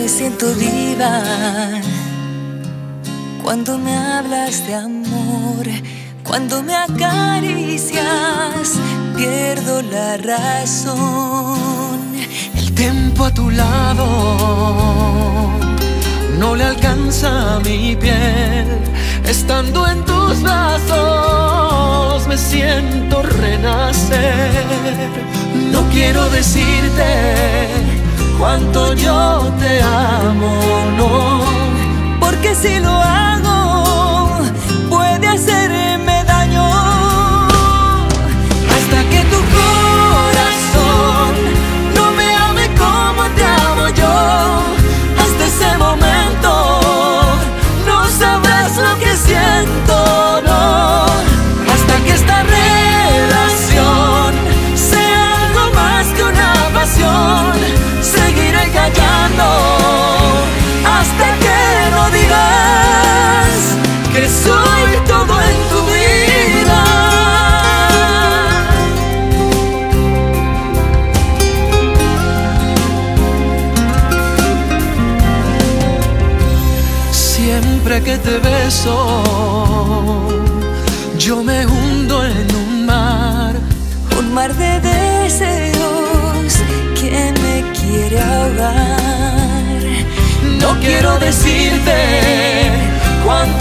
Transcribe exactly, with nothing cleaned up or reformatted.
Me siento viva cuando me hablas de amor, cuando me acaricias, pierdo la razón. El tiempo a tu lado no le alcanza a mi piel. Estando en tus brazos me siento renacer. No quiero decirte cuánto yo te amo, no, porque si lo hago puede hacerme daño. Hasta que tu corazón no me ame como te amo yo, hasta ese momento no sabrás lo que siento, no. Hasta que esta relación sea algo más que una pasión, seguiré callando hasta que no digas que soy todo en tu vida. Siempre que te beso, yo me hundo en un mar, un mar de deseos que me quiere ahogar. No quiero decirte cuánto